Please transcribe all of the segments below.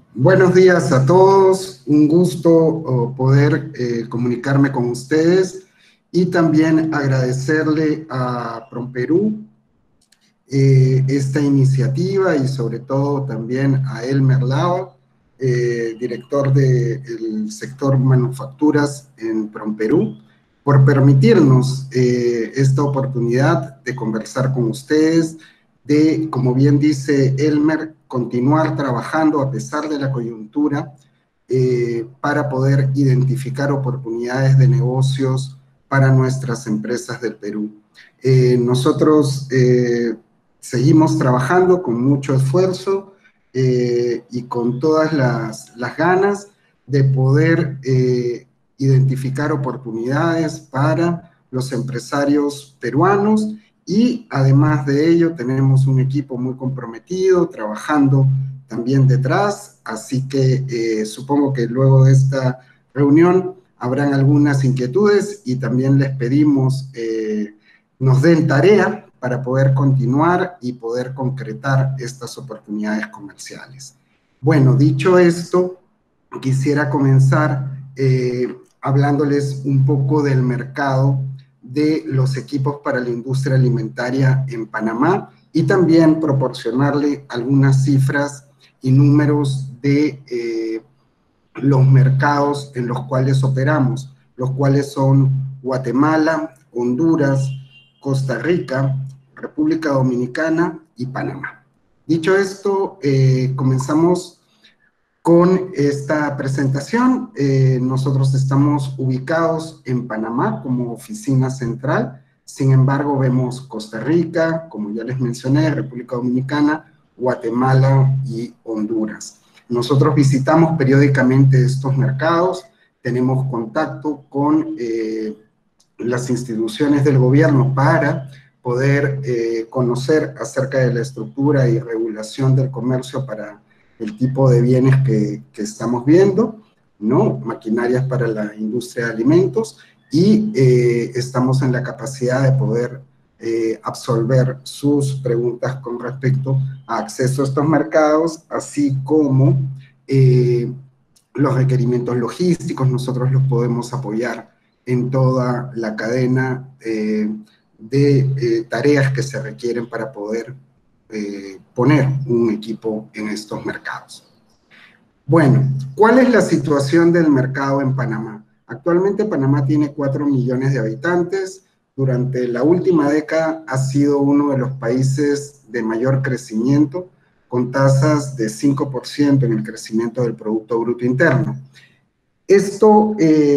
Buenos días a todos, un gusto poder comunicarme con ustedes y también agradecerle a PROMPERÚ esta iniciativa y sobre todo también a Elmer Lao, director del sector manufacturas en PROMPERÚ, por permitirnos esta oportunidad de conversar con ustedes, de, como bien dice Elmer, continuar trabajando a pesar de la coyuntura para poder identificar oportunidades de negocios para nuestras empresas del Perú. Nosotros seguimos trabajando con mucho esfuerzo y con todas las ganas de poder identificar oportunidades para los empresarios peruanos y además de ello tenemos un equipo muy comprometido trabajando también detrás, así que supongo que luego de esta reunión habrán algunas inquietudes y también les pedimos nos den tarea para poder continuar y poder concretar estas oportunidades comerciales. Bueno, dicho esto, quisiera comenzar hablándoles un poco del mercado de los equipos para la industria alimentaria en Panamá y también proporcionarle algunas cifras y números de los mercados en los cuales operamos, los cuales son Guatemala, Honduras, Costa Rica, República Dominicana y Panamá. Dicho esto, comenzamos con esta presentación. Nosotros estamos ubicados en Panamá como oficina central, sin embargo vemos Costa Rica, como ya les mencioné, República Dominicana, Guatemala y Honduras. Nosotros visitamos periódicamente estos mercados, tenemos contacto con las instituciones del gobierno para poder conocer acerca de la estructura y regulación del comercio para el tipo de bienes que estamos viendo, ¿no? Maquinarias para la industria de alimentos y estamos en la capacidad de poder absolver sus preguntas con respecto a acceso a estos mercados, así como los requerimientos logísticos. Nosotros los podemos apoyar en toda la cadena de tareas que se requieren para poder poner un equipo en estos mercados. Bueno, ¿cuál es la situación del mercado en Panamá? Actualmente Panamá tiene 4 millones de habitantes. Durante la última década ha sido uno de los países de mayor crecimiento, con tasas de 5% en el crecimiento del Producto Bruto Interno. Esto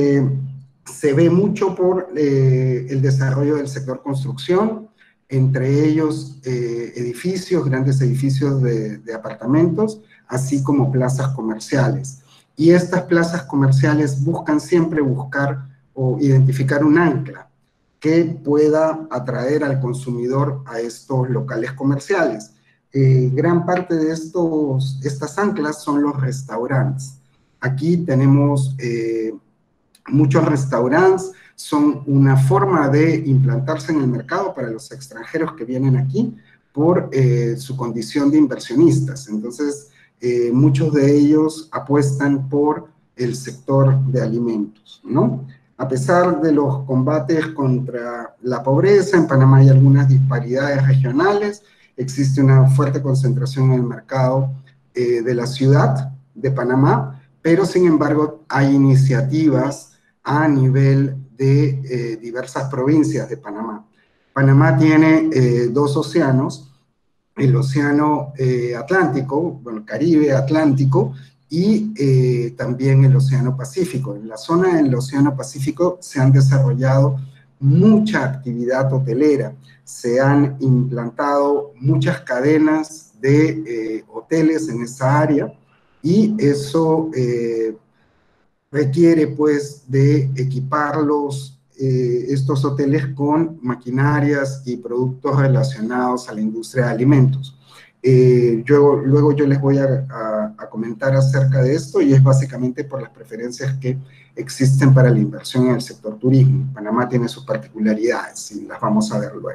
se ve mucho por el desarrollo del sector construcción, entre ellos edificios, grandes edificios de apartamentos, así como plazas comerciales. Y estas plazas comerciales buscan siempre buscar o identificar un ancla que pueda atraer al consumidor a estos locales comerciales. Gran parte de estas anclas son los restaurantes. Aquí tenemos muchos restaurantes, son una forma de implantarse en el mercado para los extranjeros que vienen aquí por su condición de inversionistas. Entonces, muchos de ellos apuestan por el sector de alimentos, ¿no? A pesar de los combates contra la pobreza, en Panamá hay algunas disparidades regionales, existe una fuerte concentración en el mercado de la ciudad de Panamá, pero sin embargo hay iniciativas a nivel de diversas provincias de Panamá. Panamá tiene dos océanos, el océano Atlántico, bueno, Caribe Atlántico, y también el océano Pacífico. En la zona del océano Pacífico se han desarrollado mucha actividad hotelera, se han implantado muchas cadenas de hoteles en esa área, y eso requiere pues de equiparlos, estos hoteles, con maquinarias y productos relacionados a la industria de alimentos. Luego yo les voy a comentar acerca de esto, y es básicamente por las preferencias que existen para la inversión en el sector turismo. Panamá tiene sus particularidades y las vamos a ver luego.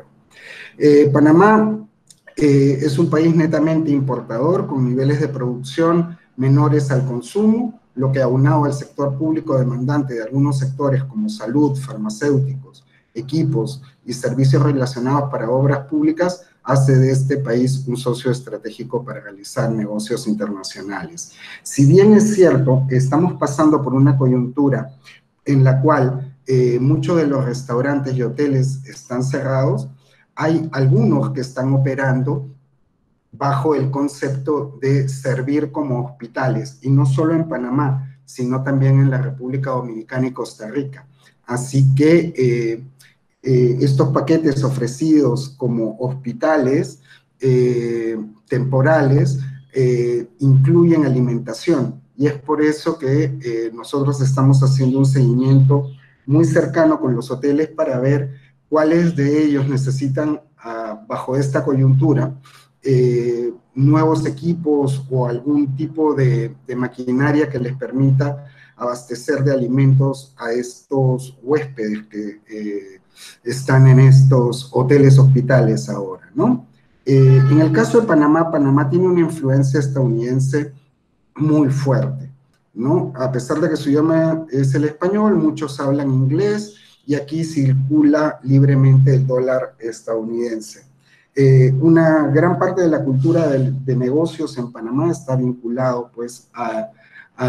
Panamá es un país netamente importador, con niveles de producción menores al consumo, lo que aunado al sector público demandante de algunos sectores como salud, farmacéuticos, equipos y servicios relacionados para obras públicas, hace de este país un socio estratégico para realizar negocios internacionales. Si bien es cierto, estamos pasando por una coyuntura en la cual muchos de los restaurantes y hoteles están cerrados, hay algunos que están operando bajo el concepto de servir como hospitales, y no solo en Panamá, sino también en la República Dominicana y Costa Rica. Así que estos paquetes ofrecidos como hospitales temporales incluyen alimentación, y es por eso que nosotros estamos haciendo un seguimiento muy cercano con los hoteles para ver cuáles de ellos necesitan, bajo esta coyuntura, nuevos equipos o algún tipo de maquinaria que les permita abastecer de alimentos a estos huéspedes que están en estos hoteles hospitales ahora, ¿no? En el caso de Panamá, Panamá tiene una influencia estadounidense muy fuerte, ¿no? A pesar de que su idioma es el español, muchos hablan inglés y aquí circula libremente el dólar estadounidense. Una gran parte de la cultura de negocios en Panamá está vinculado pues a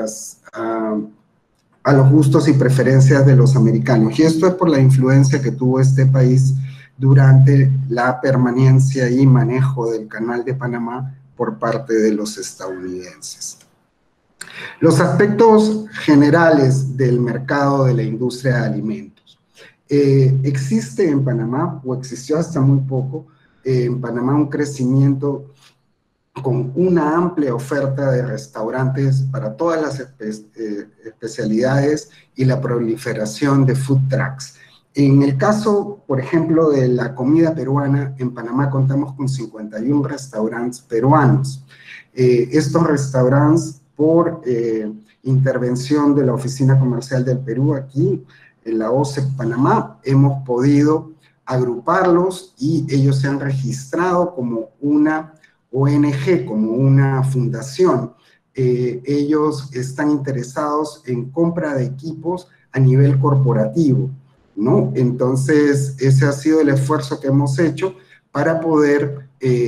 los gustos y preferencias de los americanos, y esto es por la influencia que tuvo este país durante la permanencia y manejo del Canal de Panamá por parte de los estadounidenses. Los aspectos generales del mercado de la industria de alimentos. Existe en Panamá, o existió hasta muy poco, en Panamá un crecimiento con una amplia oferta de restaurantes para todas las especialidades y la proliferación de food trucks. En el caso, por ejemplo, de la comida peruana, en Panamá contamos con 51 restaurantes peruanos. Estos restaurantes, por intervención de la Oficina Comercial del Perú aquí, en la OCEP Panamá, hemos podido agruparlos y ellos se han registrado como una ONG, como una fundación. Ellos están interesados en compra de equipos a nivel corporativo, ¿no? Entonces, ese ha sido el esfuerzo que hemos hecho para poder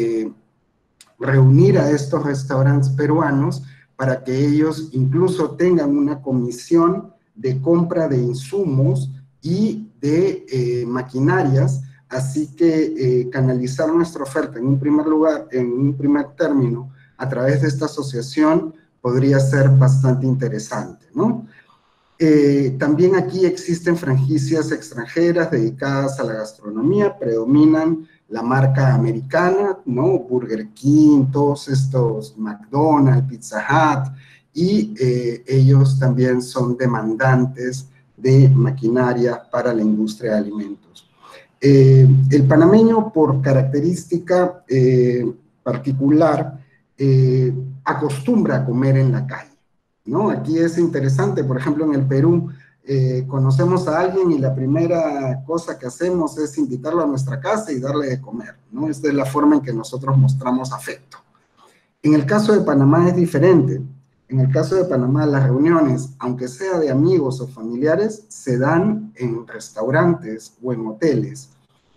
reunir a estos restaurantes peruanos para que ellos incluso tengan una comisión de compra de insumos y de maquinarias. Así que canalizar nuestra oferta en un primer lugar, en un primer término, a través de esta asociación podría ser bastante interesante, ¿no? También aquí existen franquicias extranjeras dedicadas a la gastronomía, predominan la marca americana, ¿no? Burger King, todos estos, McDonald's, Pizza Hut, y ellos también son demandantes de maquinaria para la industria de alimentos. El panameño, por característica particular, acostumbra a comer en la calle, ¿no? Aquí es interesante, por ejemplo, en el Perú, conocemos a alguien y la primera cosa que hacemos es invitarlo a nuestra casa y darle de comer, ¿no? Esta es la forma en que nosotros mostramos afecto. En el caso de Panamá es diferente. En el caso de Panamá, las reuniones, aunque sea de amigos o familiares, se dan en restaurantes o en hoteles.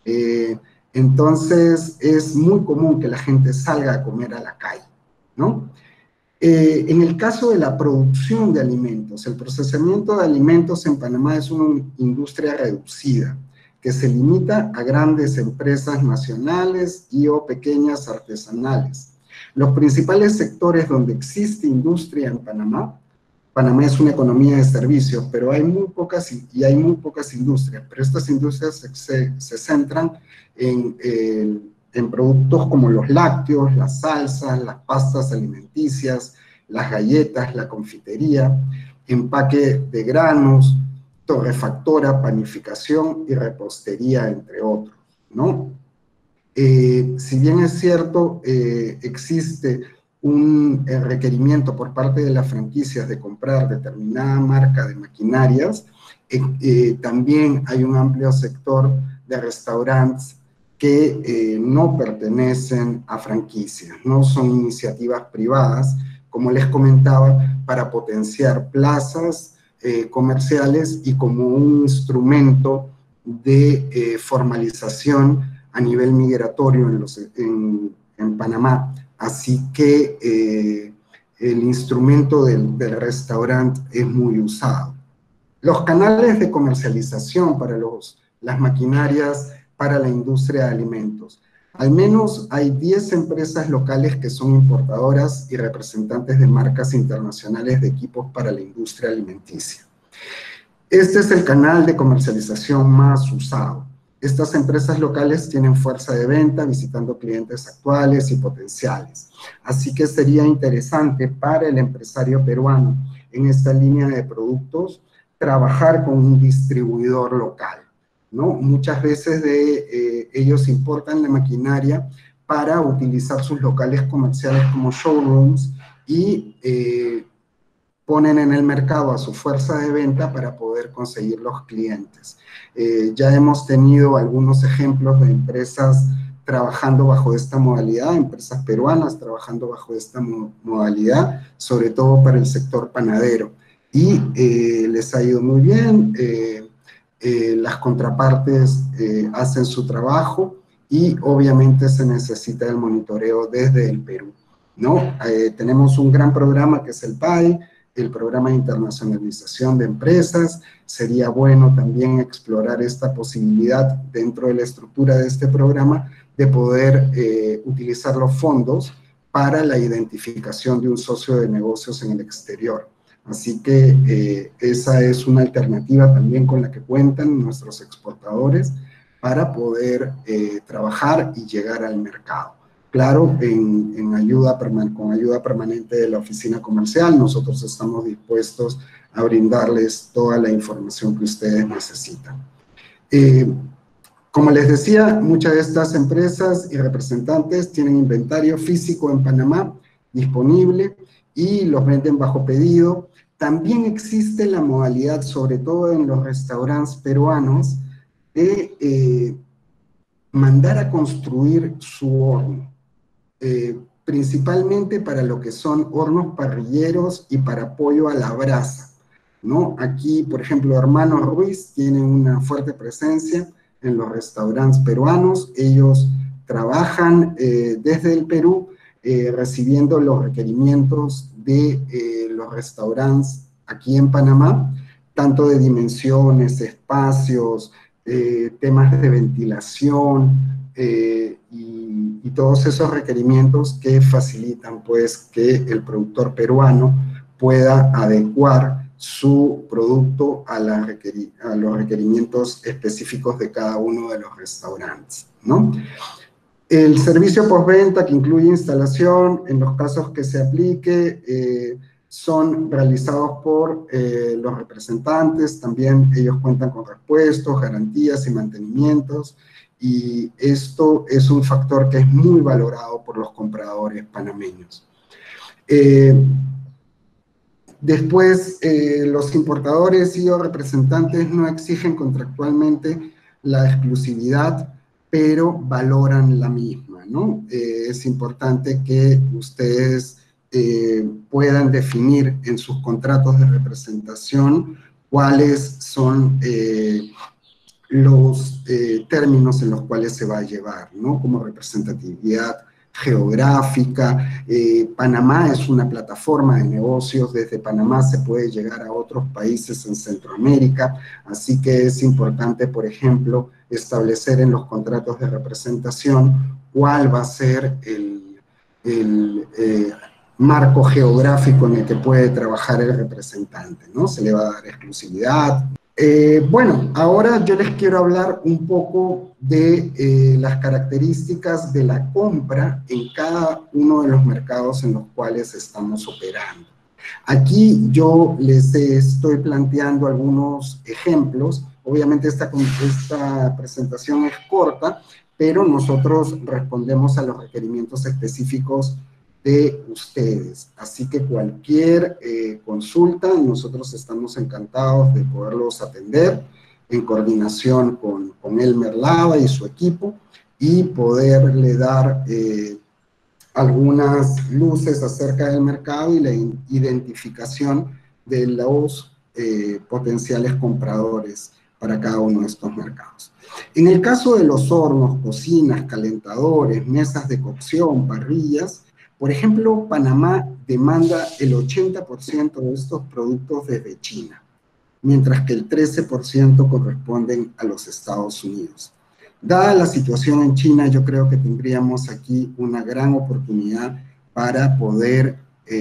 Entonces, es muy común que la gente salga a comer a la calle, ¿no? En el caso de la producción de alimentos, el procesamiento de alimentos en Panamá es una industria reducida, que se limita a grandes empresas nacionales y o pequeñas artesanales. Los principales sectores donde existe industria en Panamá, Panamá es una economía de servicios, pero hay muy pocas industrias, pero estas industrias se centran en productos como los lácteos, las salsas, las pastas alimenticias, las galletas, la confitería, empaque de granos, torrefactora, panificación y repostería, entre otros, ¿no? Si bien es cierto, existe un requerimiento por parte de las franquicias de comprar determinada marca de maquinarias, también hay un amplio sector de restaurantes que no pertenecen a franquicias, no son iniciativas privadas, como les comentaba, para potenciar plazas comerciales y como un instrumento de formalización a nivel migratorio en Panamá. Así que el instrumento del restaurante es muy usado. Los canales de comercialización para las maquinarias para la industria de alimentos. Al menos hay 10 empresas locales que son importadoras y representantes de marcas internacionales de equipos para la industria alimenticia. Este es el canal de comercialización más usado. Estas empresas locales tienen fuerza de venta visitando clientes actuales y potenciales. Así que sería interesante para el empresario peruano en esta línea de productos trabajar con un distribuidor local, ¿no? Muchas veces ellos importan la maquinaria para utilizar sus locales comerciales como showrooms y ponen en el mercado a su fuerza de venta para poder conseguir los clientes. Ya hemos tenido algunos ejemplos de empresas trabajando bajo esta modalidad, empresas peruanas trabajando bajo esta modalidad, sobre todo para el sector panadero. Y les ha ido muy bien, las contrapartes hacen su trabajo y obviamente se necesita el monitoreo desde el Perú, ¿no? Tenemos un gran programa que es el PAI, el Programa de Internacionalización de Empresas. Sería bueno también explorar esta posibilidad dentro de la estructura de este programa de poder utilizar los fondos para la identificación de un socio de negocios en el exterior. Así que esa es una alternativa también con la que cuentan nuestros exportadores para poder trabajar y llegar al mercado. Claro, con ayuda permanente de la oficina comercial, nosotros estamos dispuestos a brindarles toda la información que ustedes necesitan. Como les decía, muchas de estas empresas y representantes tienen inventario físico en Panamá disponible y los venden bajo pedido. También existe la modalidad, sobre todo en los restaurantes peruanos, de mandar a construir su horno. Principalmente para lo que son hornos parrilleros y para pollo a la brasa, ¿no? Aquí, por ejemplo, Hermanos Ruiz tiene una fuerte presencia en los restaurantes peruanos. Ellos trabajan desde el Perú recibiendo los requerimientos de los restaurantes aquí en Panamá, tanto de dimensiones, espacios, temas de ventilación, y todos esos requerimientos que facilitan pues que el productor peruano pueda adecuar su producto a los requerimientos específicos de cada uno de los restaurantes, ¿no? El servicio postventa, que incluye instalación, en los casos que se aplique, son realizados por los representantes. También ellos cuentan con repuestos, garantías y mantenimientos, y esto es un factor que es muy valorado por los compradores panameños. Después, los importadores y o representantes no exigen contractualmente la exclusividad, pero valoran la misma, ¿no? Es importante que ustedes puedan definir en sus contratos de representación cuáles son los términos en los cuales se va a llevar, ¿no? Como representatividad geográfica. Panamá es una plataforma de negocios. Desde Panamá se puede llegar a otros países en Centroamérica, así que es importante, por ejemplo, establecer en los contratos de representación cuál va a ser el marco geográfico en el que puede trabajar el representante, ¿no? Se le va a dar exclusividad. Bueno, ahora yo les quiero hablar un poco de las características de la compra en cada uno de los mercados en los cuales estamos operando. Aquí yo les estoy planteando algunos ejemplos. Obviamente esta presentación es corta, pero nosotros respondemos a los requerimientos específicos de ustedes. Así que cualquier consulta, nosotros estamos encantados de poderlos atender en coordinación con Elmer Lava y su equipo y poderle dar algunas luces acerca del mercado y la identificación de los potenciales compradores para cada uno de estos mercados. En el caso de los hornos, cocinas, calentadores, mesas de cocción, parrillas, por ejemplo, Panamá demanda el 80% de estos productos desde China, mientras que el 13% corresponden a los Estados Unidos. Dada la situación en China, yo creo que tendríamos aquí una gran oportunidad para poder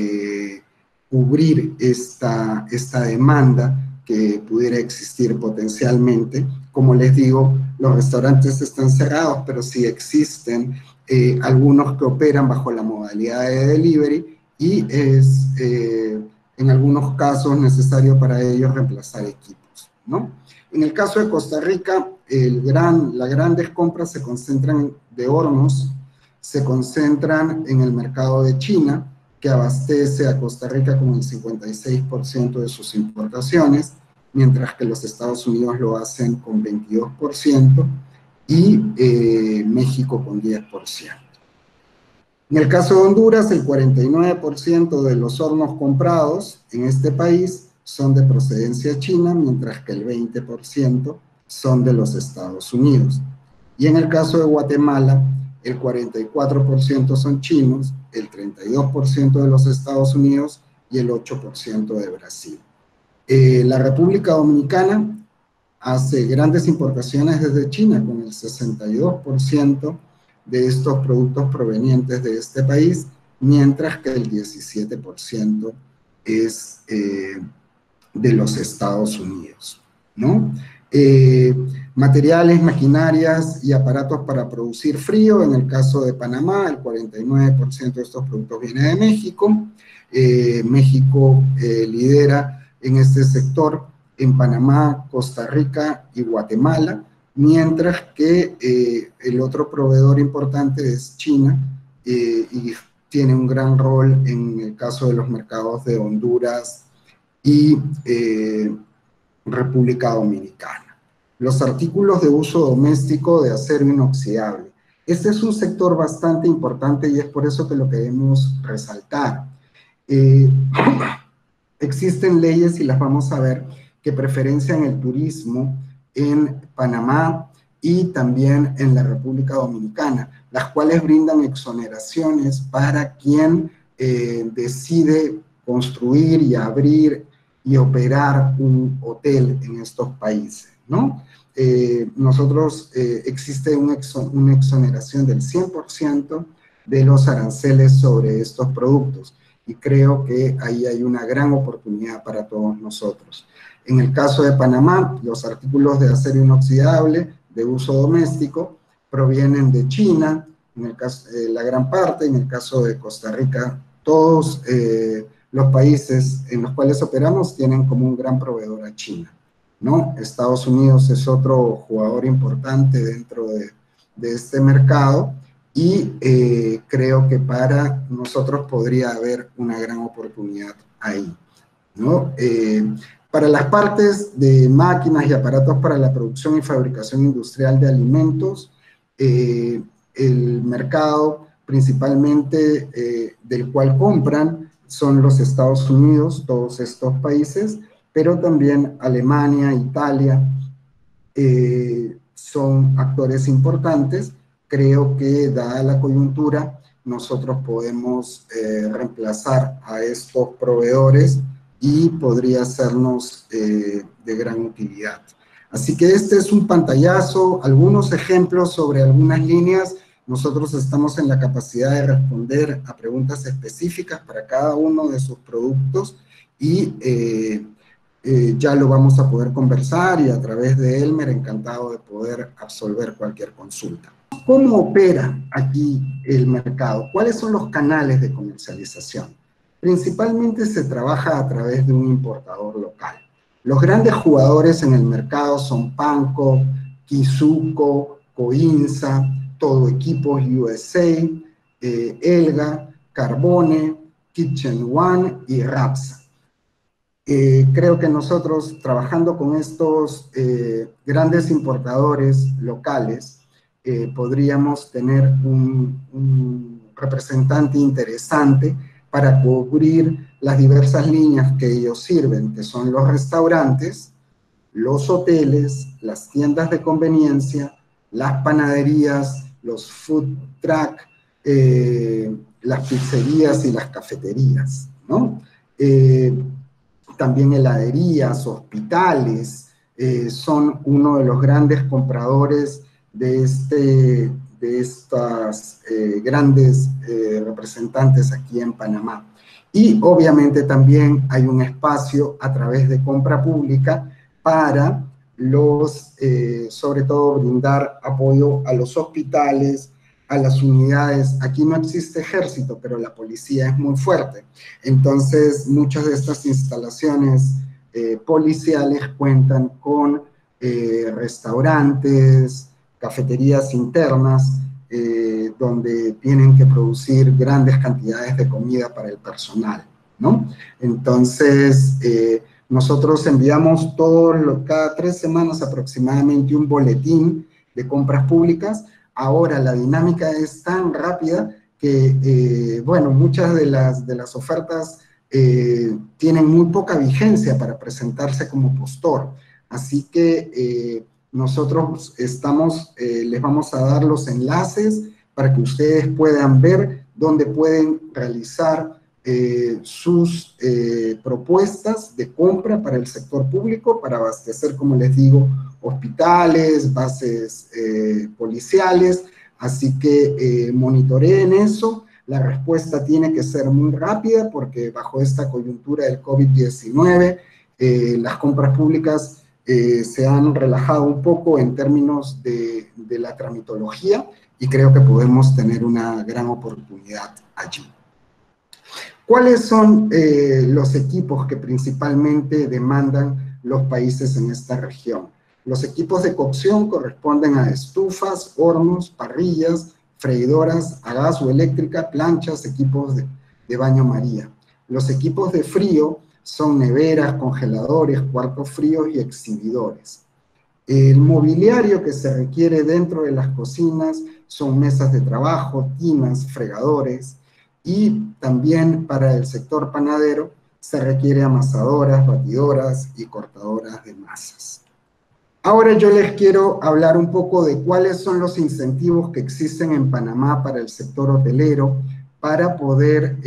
cubrir esta demanda que pudiera existir potencialmente. Como les digo, los restaurantes están cerrados, pero sí existen algunos que operan bajo la modalidad de delivery y es en algunos casos necesario para ellos reemplazar equipos, ¿no? En el caso de Costa Rica, las grandes compras se concentran de hornos, se concentran en el mercado de China, que abastece a Costa Rica con el 56% de sus importaciones, mientras que los Estados Unidos lo hacen con 22% y México con 10%. En el caso de Honduras, el 49% de los hornos comprados en este país son de procedencia china, mientras que el 20% son de los Estados Unidos. Y en el caso de Guatemala, el 44% son chinos, el 32% de los Estados Unidos y el 8% de Brasil. La República Dominicana hace grandes importaciones desde China, con el 62% de estos productos provenientes de este país, mientras que el 17% es de los Estados Unidos, ¿no? Materiales, maquinarias y aparatos para producir frío. En el caso de Panamá, el 49% de estos productos viene de México. México lidera en este sector en Panamá, Costa Rica y Guatemala, mientras que el otro proveedor importante es China y tiene un gran rol en el caso de los mercados de Honduras y República Dominicana. Los artículos de uso doméstico de acero inoxidable. Este es un sector bastante importante y es por eso que lo queremos resaltar. Existen leyes, y las vamos a ver, que preferencian el turismo en Panamá y también en la República Dominicana, las cuales brindan exoneraciones para quien decide construir y abrir y operar un hotel en estos países, ¿no? Existe una exoneración del 100% de los aranceles sobre estos productos y creo que ahí hay una gran oportunidad para todos nosotros. En el caso de Panamá, los artículos de acero inoxidable de uso doméstico provienen de China, en el caso, la gran parte. En el caso de Costa Rica, todos los países en los cuales operamos tienen como un gran proveedor a China, ¿no? Estados Unidos es otro jugador importante dentro de este mercado y creo que para nosotros podría haber una gran oportunidad ahí, ¿no? Para las partes de máquinas y aparatos para la producción y fabricación industrial de alimentos, el mercado principalmente del cual compran son los Estados Unidos, todos estos países, pero también Alemania, Italia, son actores importantes. Creo que, dada la coyuntura, nosotros podemos reemplazar a estos proveedores y podría sernos de gran utilidad. Así que este es un pantallazo, algunos ejemplos sobre algunas líneas. Nosotros estamos en la capacidad de responder a preguntas específicas para cada uno de sus productos y ya lo vamos a poder conversar, y a través de Elmer, encantado de poder absolver cualquier consulta. ¿Cómo opera aquí el mercado? ¿Cuáles son los canales de comercialización? Principalmente se trabaja a través de un importador local. Los grandes jugadores en el mercado son Panko, Kizuko, Coinza, Todo Equipos USA, Elga, Carbone, Kitchen One y Rapsa. Creo que nosotros, trabajando con estos grandes importadores locales, podríamos tener representante interesante para cubrir las diversas líneas que ellos sirven, que son los restaurantes, los hoteles, las tiendas de conveniencia, las panaderías, los food truck, las pizzerías y las cafeterías, ¿no? También heladerías, hospitales, son uno de los grandes compradores de estas grandes representantes aquí en Panamá. Y obviamente también hay un espacio a través de compra pública para sobre todo brindar apoyo a los hospitales, a las unidades. Aquí no existe ejército, pero la policía es muy fuerte. Entonces, muchas de estas instalaciones policiales cuentan con restaurantes, cafeterías internas, donde tienen que producir grandes cantidades de comida para el personal, ¿no? Entonces, nosotros enviamos cada 3 semanas aproximadamente un boletín de compras públicas. Ahora la dinámica es tan rápida que, bueno, muchas de las ofertas tienen muy poca vigencia para presentarse como postor. Así que nosotros les vamos a dar los enlaces para que ustedes puedan ver dónde pueden realizar sus propuestas de compra para el sector público, para abastecer, como les digo, hospitales, bases policiales. Así que monitoreen eso. La respuesta tiene que ser muy rápida porque bajo esta coyuntura del COVID-19 las compras públicas se han relajado un poco en términos de la tramitología y creo que podemos tener una gran oportunidad allí. ¿Cuáles son los equipos que principalmente demandan los países en esta región? Los equipos de cocción corresponden a estufas, hornos, parrillas, freidoras a gas o eléctrica, planchas, equipos de baño María. Los equipos de frío son neveras, congeladores, cuartos fríos y exhibidores. El mobiliario que se requiere dentro de las cocinas son mesas de trabajo, tinas, fregadores, y también para el sector panadero se requiere amasadoras, batidoras y cortadoras de masas. Ahora yo les quiero hablar un poco de cuáles son los incentivos que existen en Panamá para el sector hotelero para poder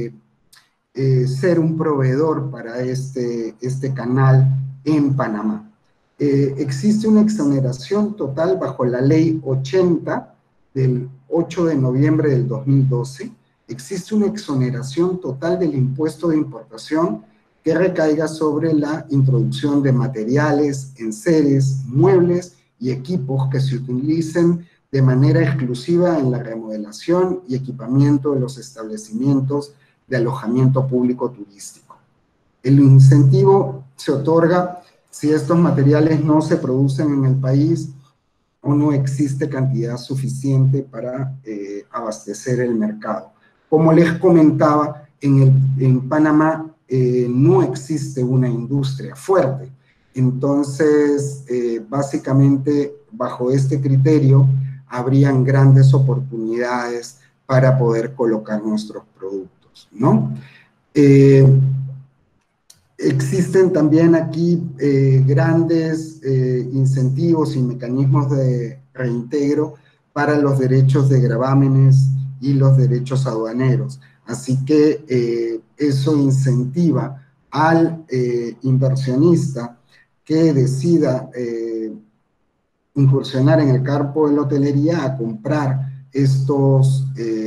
ser un proveedor para este canal en Panamá. Existe una exoneración total bajo la ley 80 del 8 de noviembre del 2012. Existe una exoneración total del impuesto de importación que recaiga sobre la introducción de materiales, enseres, muebles y equipos que se utilicen de manera exclusiva en la remodelación y equipamiento de los establecimientos de alojamiento público turístico. El incentivo se otorga si estos materiales no se producen en el país o no existe cantidad suficiente para abastecer el mercado. Como les comentaba, en Panamá no existe una industria fuerte. Entonces, básicamente, bajo este criterio, habrían grandes oportunidades para poder colocar nuestros productos, ¿no? Existen también aquí grandes incentivos y mecanismos de reintegro para los derechos de gravámenes y los derechos aduaneros. Así que eso incentiva al inversionista que decida incursionar en el campo de la hotelería a comprar estos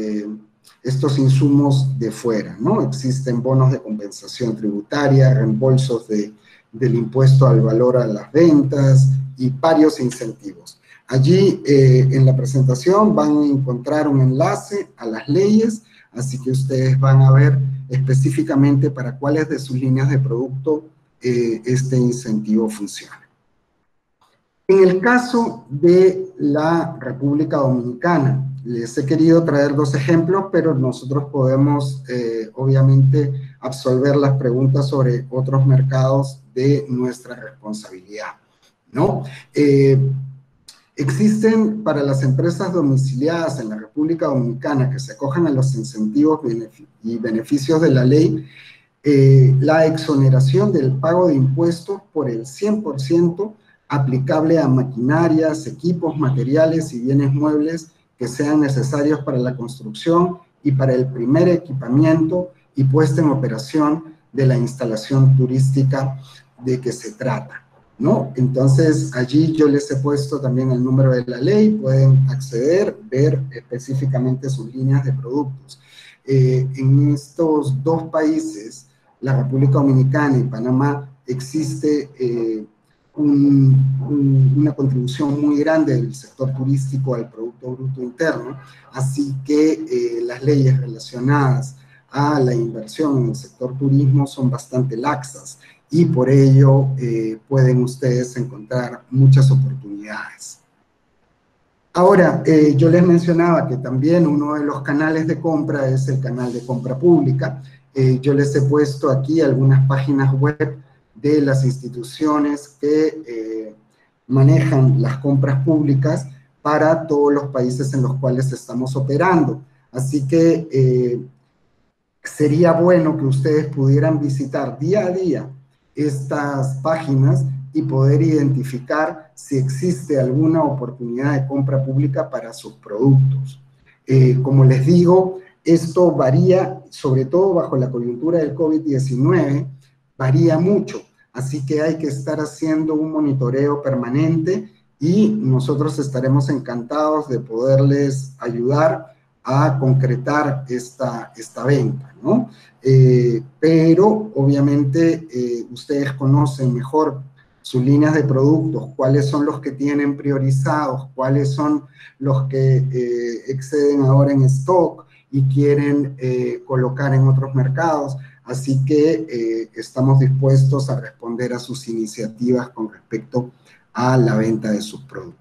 insumos de fuera, ¿no? Existen bonos de compensación tributaria, reembolsos del impuesto al valor a las ventas y varios incentivos. Allí en la presentación van a encontrar un enlace a las leyes, así que ustedes van a ver específicamente para cuáles de sus líneas de producto este incentivo funciona. En el caso de la República Dominicana, les he querido traer 2 ejemplos, pero nosotros podemos, obviamente, absolver las preguntas sobre otros mercados de nuestra responsabilidad, ¿no? Existen para las empresas domiciliadas en la República Dominicana que se acojan a los incentivos y beneficios de la ley, la exoneración del pago de impuestos por el 100% aplicable a maquinarias, equipos, materiales y bienes muebles que sean necesarios para la construcción y para el primer equipamiento y puesta en operación de la instalación turística de que se trata, ¿no? Entonces, allí yo les he puesto también el número de la ley, pueden acceder, ver específicamente sus líneas de productos. En estos dos países, la República Dominicana y Panamá, existe una contribución muy grande del sector turístico al Producto Bruto Interno, así que las leyes relacionadas a la inversión en el sector turismo son bastante laxas y por ello pueden ustedes encontrar muchas oportunidades. Ahora, yo les mencionaba que también uno de los canales de compra es el canal de compra pública. Yo les he puesto aquí algunas páginas web de las instituciones que manejan las compras públicas para todos los países en los cuales estamos operando. Así que sería bueno que ustedes pudieran visitar día a día estas páginas y poder identificar si existe alguna oportunidad de compra pública para sus productos. Como les digo, esto varía, sobre todo bajo la coyuntura del COVID-19, varía mucho, así que hay que estar haciendo un monitoreo permanente y nosotros estaremos encantados de poderles ayudar a concretar esta venta, ¿no? Pero obviamente ustedes conocen mejor sus líneas de productos, cuáles son los que tienen priorizados, cuáles son los que exceden ahora en stock y quieren colocar en otros mercados. Así que estamos dispuestos a responder a sus iniciativas con respecto a la venta de sus productos.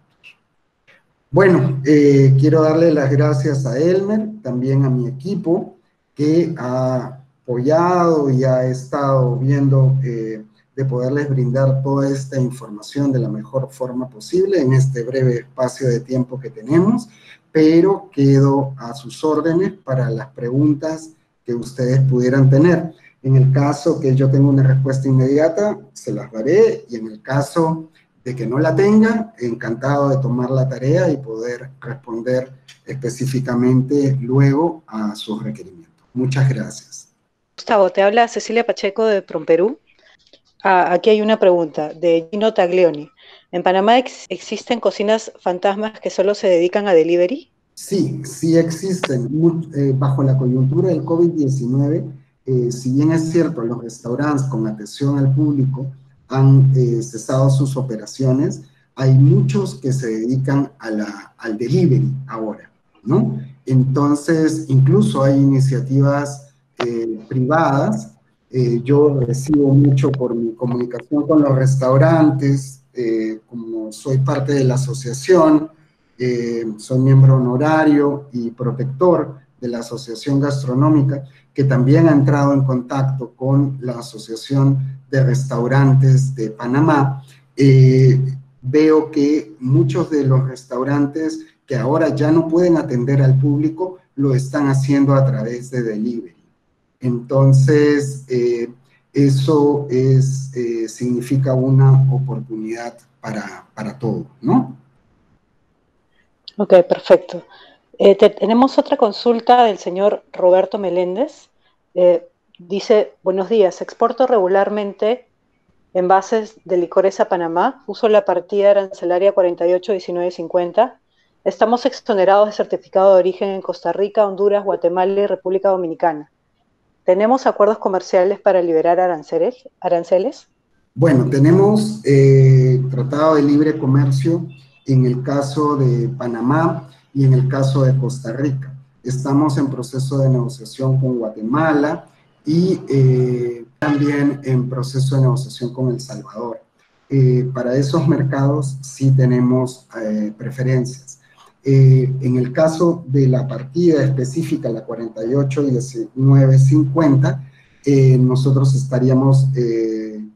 Bueno, quiero darle las gracias a Elmer, también a mi equipo, que ha apoyado y ha estado viendo de poderles brindar toda esta información de la mejor forma posible en este breve espacio de tiempo que tenemos, pero quedo a sus órdenes para las preguntas que ustedes pudieran tener. En el caso que yo tenga una respuesta inmediata, se las daré, y en el caso de que no la tenga, encantado de tomar la tarea y poder responder específicamente luego a sus requerimientos. Muchas gracias. Gustavo, te habla Cecilia Pacheco de PROMPERÚ. Aquí hay una pregunta de Gino Taglioni. ¿En Panamá existen cocinas fantasmas que solo se dedican a delivery? Sí, sí existen. Bajo la coyuntura del COVID-19, si bien es cierto, los restaurantes con atención al público han cesado sus operaciones, hay muchos que se dedican al delivery ahora, ¿no? Entonces, incluso hay iniciativas privadas. Yo recibo mucho por mi comunicación con los restaurantes, como soy parte de la asociación, soy miembro honorario y protector de la Asociación Gastronómica, que también ha entrado en contacto con la Asociación de Restaurantes de Panamá. Veo que muchos de los restaurantes que ahora ya no pueden atender al público lo están haciendo a través de delivery. Entonces, eso significa una oportunidad para todo, ¿no? Ok, perfecto. Tenemos otra consulta del señor Roberto Meléndez. Dice, buenos días, exporto regularmente envases de licores a Panamá, uso la partida arancelaria 481950. Estamos exonerados de certificado de origen en Costa Rica, Honduras, Guatemala y República Dominicana. ¿Tenemos acuerdos comerciales para liberar aranceles? Bueno, tenemos tratado de libre comercio en el caso de Panamá y en el caso de Costa Rica. Estamos en proceso de negociación con Guatemala y también en proceso de negociación con El Salvador. Para esos mercados sí tenemos preferencias. En el caso de la partida específica, la 481950, nosotros estaríamos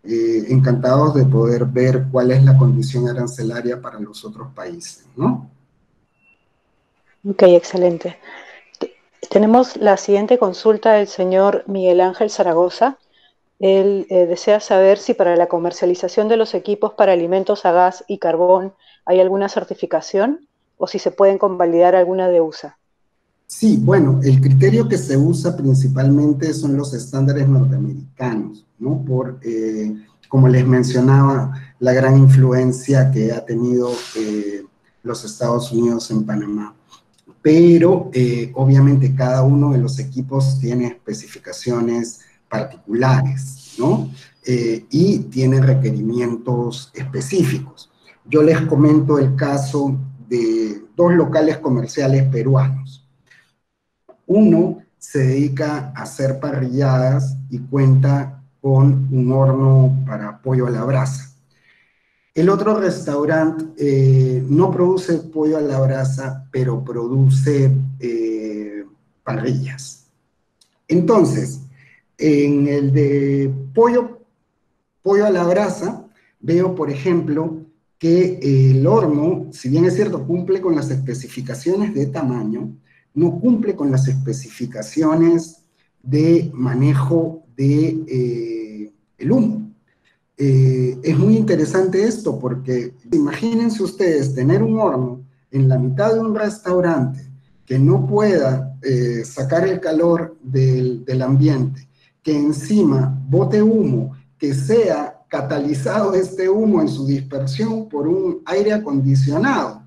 encantados de poder ver cuál es la condición arancelaria para los otros países, ¿no? Ok, excelente. Tenemos la siguiente consulta del señor Miguel Ángel Zaragoza. Él desea saber si para la comercialización de los equipos para alimentos a gas y carbón hay alguna certificación o si se pueden convalidar alguna de USA. Sí, bueno, el criterio que se usa principalmente son los estándares norteamericanos, ¿no? Como les mencionaba, la gran influencia que ha tenido los Estados Unidos en Panamá. Pero obviamente cada uno de los equipos tiene especificaciones particulares, ¿no? Y tiene requerimientos específicos. Yo les comento el caso de dos locales comerciales peruanos. Uno se dedica a hacer parrilladas y cuenta con un horno para pollo a la brasa. El otro restaurante no produce pollo a la brasa, pero produce parrillas. Entonces, en el de pollo a la brasa, veo, por ejemplo, que el horno, si bien es cierto, cumple con las especificaciones de tamaño, no cumple con las especificaciones de manejo de el humo. Es muy interesante esto porque imagínense ustedes tener un horno en la mitad de un restaurante que no pueda sacar el calor del ambiente, que encima bote humo, que sea catalizado este humo en su dispersión por un aire acondicionado.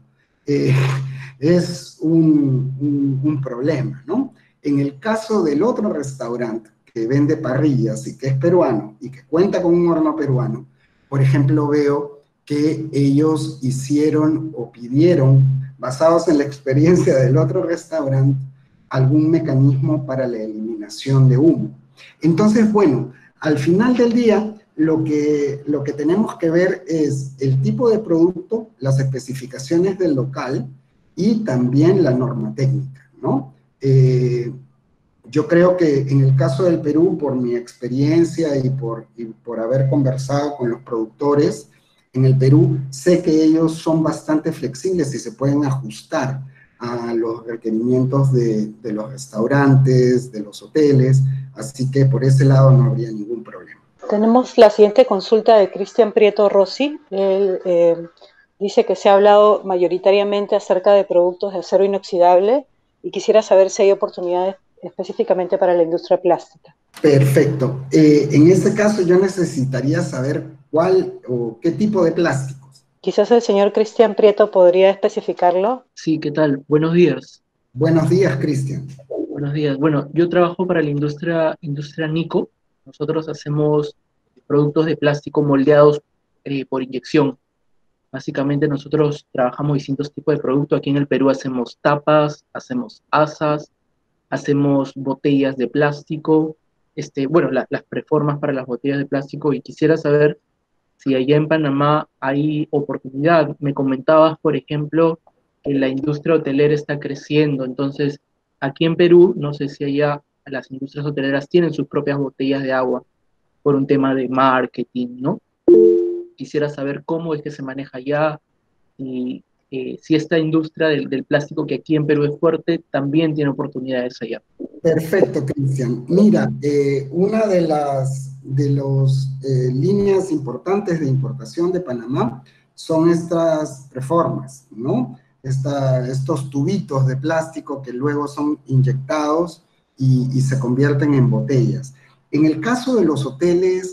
Es un problema, ¿no? En el caso del otro restaurante que vende parrillas y que es peruano y que cuenta con un horno peruano, por ejemplo, veo que ellos hicieron o pidieron, basados en la experiencia del otro restaurante, algún mecanismo para la eliminación de humo. Entonces, bueno, al final del día, lo que tenemos que ver es el tipo de producto, las especificaciones del local y también la norma técnica, ¿no? Yo creo que en el caso del Perú, por mi experiencia y por haber conversado con los productores, en el Perú sé que ellos son bastante flexibles y se pueden ajustar a los requerimientos de los restaurantes, de los hoteles, así que por ese lado no habría ningún problema. Tenemos la siguiente consulta de Cristian Prieto Rossi. Él dice que se ha hablado mayoritariamente acerca de productos de acero inoxidable y quisiera saber si hay oportunidades específicamente para la industria plástica. Perfecto. En este caso yo necesitaría saber cuál o qué tipo de plásticos. Quizás el señor Cristian Prieto podría especificarlo. Sí, ¿qué tal? Buenos días. Buenos días, Cristian. Buenos días. Bueno, yo trabajo para la industria Nico. Nosotros hacemos productos de plástico moldeados por inyección. Básicamente nosotros trabajamos distintos tipos de productos. Aquí en el Perú hacemos tapas, hacemos asas, hacemos botellas de plástico, bueno, las preformas para las botellas de plástico, y quisiera saber si allá en Panamá hay oportunidad. Me comentabas, por ejemplo, que la industria hotelera está creciendo, entonces aquí en Perú, no sé si allá las industrias hoteleras tienen sus propias botellas de agua por un tema de marketing, ¿no? Quisiera saber cómo es que se maneja allá y si esta industria del plástico que aquí en Perú es fuerte, también tiene oportunidades allá. Perfecto, Cristian. Mira, una de los líneas importantes de importación de Panamá son estas preformas, ¿no? Estos tubitos de plástico que luego son inyectados y se convierten en botellas. En el caso de los hoteles,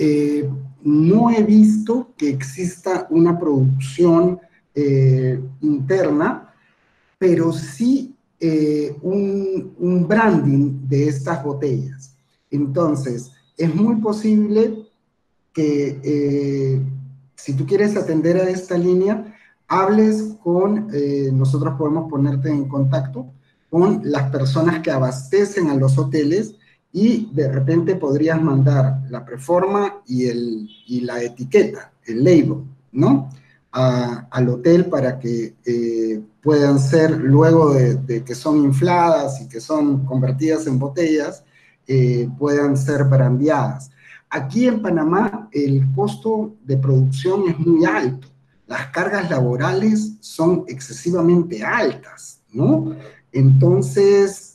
no he visto que exista una producción interna, pero sí un branding de estas botellas. Entonces, es muy posible que si tú quieres atender a esta línea, hables con, nosotros podemos ponerte en contacto con las personas que abastecen a los hoteles y de repente podrías mandar la preforma y la etiqueta, el label, ¿no? Al hotel para que puedan ser, luego de que son infladas y que son convertidas en botellas, puedan ser brandeadas. Aquí en Panamá el costo de producción es muy alto, las cargas laborales son excesivamente altas, ¿no? Entonces,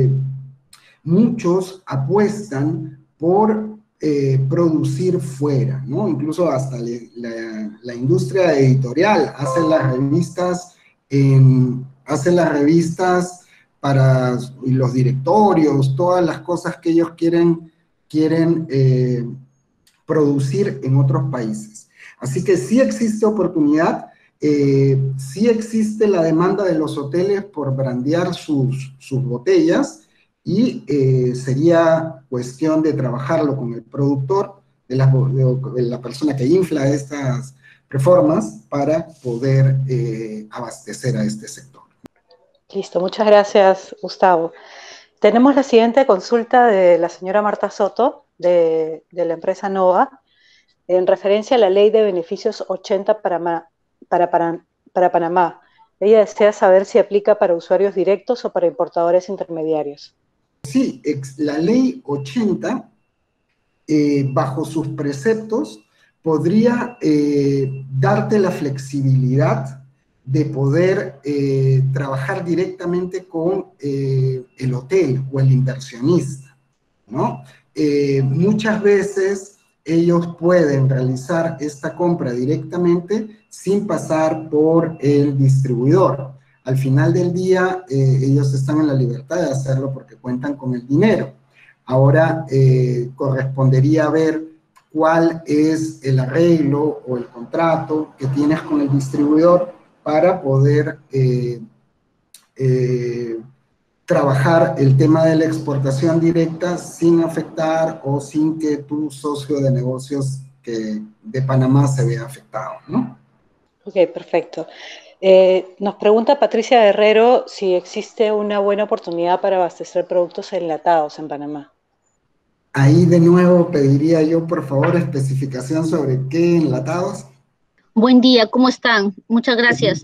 muchos apuestan por producir fuera, ¿no? Incluso hasta la industria editorial hace las revistas para los directorios, todas las cosas que ellos quieren producir en otros países. Así que sí existe oportunidad, sí existe la demanda de los hoteles por brandear sus botellas, y sería cuestión de trabajarlo con el productor, de la persona que infla estas reformas, para poder abastecer a este sector. Listo, muchas gracias, Gustavo. Tenemos la siguiente consulta de la señora Marta Soto, de la empresa Nova, en referencia a la Ley de Beneficios 80 para Panamá. Ella desea saber si aplica para usuarios directos o para importadores intermediarios. Sí, la Ley 80, bajo sus preceptos, podría darte la flexibilidad de poder trabajar directamente con el hotel o el inversionista, ¿no? Muchas veces ellos pueden realizar esta compra directamente sin pasar por el distribuidor. Al final del día, ellos están en la libertad de hacerlo porque cuentan con el dinero. Ahora correspondería ver cuál es el arreglo o el contrato que tienes con el distribuidor para poder trabajar el tema de la exportación directa sin afectar o sin que tu socio de negocios de Panamá se vea afectado, ¿no? Ok, perfecto. Nos pregunta Patricia Guerrero si existe una buena oportunidad para abastecer productos enlatados en Panamá. Ahí de nuevo pediría yo, por favor, especificación sobre qué enlatados. Buen día, ¿cómo están? Muchas gracias.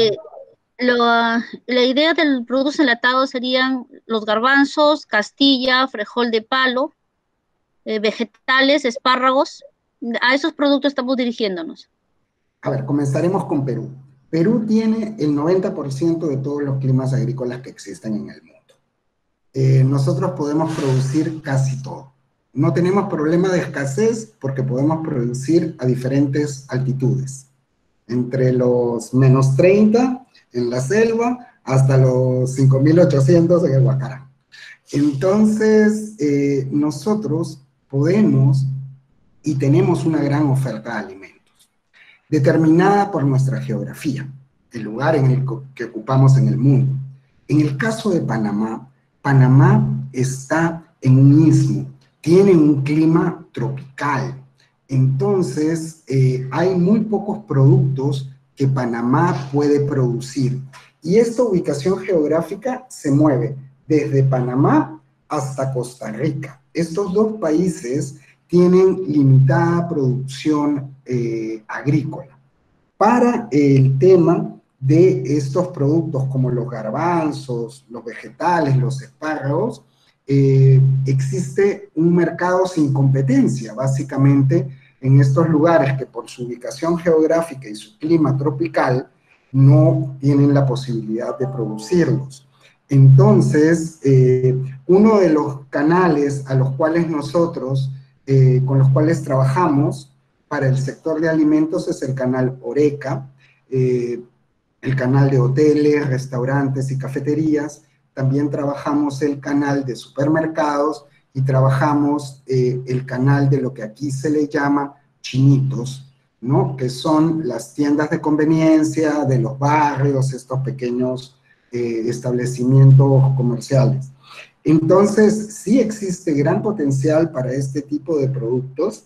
La idea del productos enlatados serían los garbanzos, castilla, frijol de palo, vegetales, espárragos. A esos productos estamos dirigiéndonos. A ver, comenzaremos con Perú. Perú tiene el 90% de todos los climas agrícolas que existen en el mundo. Nosotros podemos producir casi todo. No tenemos problema de escasez porque podemos producir a diferentes altitudes. Entre los -30 en la selva hasta los 5.800 en el Huacará. Entonces, nosotros podemos y tenemos una gran oferta de alimentos, determinada por nuestra geografía, el lugar en el que ocupamos en el mundo. En el caso de Panamá, Panamá está en un istmo, tiene un clima tropical. Entonces, hay muy pocos productos que Panamá puede producir. Y esta ubicación geográfica se mueve desde Panamá hasta Costa Rica. Estos dos países tienen limitada producción agrícola. Para el tema de estos productos como los garbanzos, los vegetales, los espárragos, existe un mercado sin competencia, básicamente, en estos lugares que por su ubicación geográfica y su clima tropical no tienen la posibilidad de producirlos. Entonces, uno de los canales a los cuales nosotros, con los cuales trabajamos para el sector de alimentos es el canal Horeca, el canal de hoteles, restaurantes y cafeterías. También trabajamos el canal de supermercados y trabajamos el canal de lo que aquí se le llama chinitos, ¿no? Que son las tiendas de conveniencia de los barrios, estos pequeños establecimientos comerciales. Entonces, sí existe gran potencial para este tipo de productos,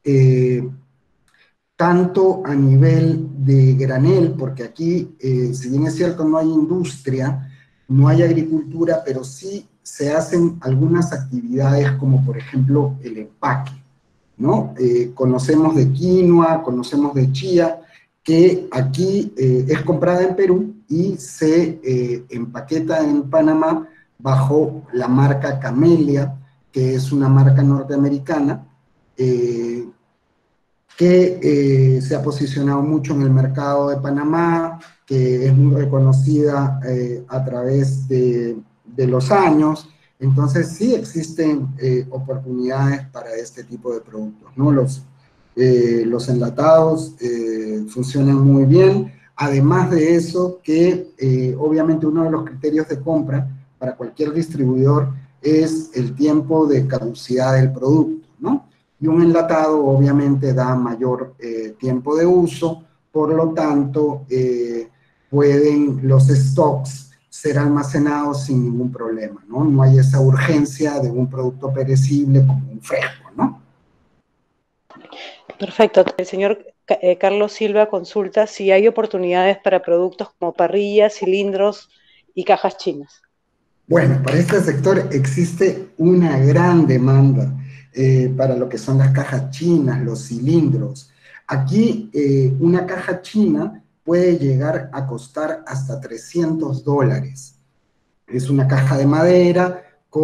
tanto a nivel de granel, porque aquí, si bien es cierto, no hay industria, no hay agricultura, pero sí se hacen algunas actividades como, por ejemplo, el empaque, ¿no? Conocemos de quinoa, conocemos de chía, que aquí es comprada en Perú y se empaqueta en Panamá bajo la marca Camellia, que es una marca norteamericana, que se ha posicionado mucho en el mercado de Panamá, que es muy reconocida a través de los años. Entonces sí existen oportunidades para este tipo de productos, ¿no? Los enlatados funcionan muy bien. Además de eso, que obviamente uno de los criterios de compra para cualquier distribuidor es el tiempo de caducidad del producto, ¿no? Y un enlatado obviamente da mayor tiempo de uso, por lo tanto pueden los stocks ser almacenados sin ningún problema, ¿no? No hay esa urgencia de un producto perecible como un fresco, ¿no? Perfecto. El señor Carlos Silva consulta si hay oportunidades para productos como parrillas, cilindros y cajas chinas. Bueno, para este sector existe una gran demanda para lo que son las cajas chinas, los cilindros. Aquí una caja china puede llegar a costar hasta $300. Es una caja de madera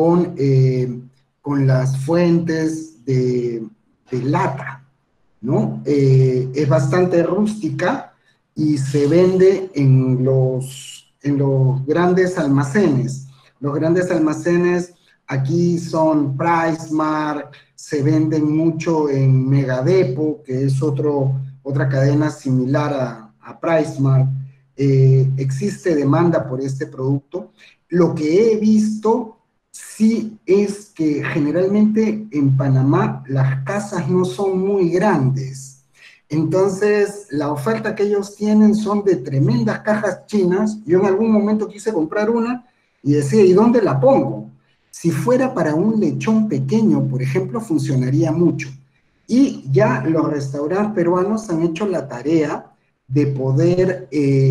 con las fuentes de lata, ¿no? Es bastante rústica y se vende en los grandes almacenes. Los grandes almacenes aquí son PriceMart, se venden mucho en Megadepo, que es otra cadena similar a PriceMart. Existe demanda por este producto. Lo que he visto sí es que generalmente en Panamá las casas no son muy grandes. Entonces, la oferta que ellos tienen son de tremendas cajas chinas. Yo en algún momento quise comprar una y decía, ¿y dónde la pongo? Si fuera para un lechón pequeño, por ejemplo, funcionaría mucho. Y ya los restaurantes peruanos han hecho la tarea de poder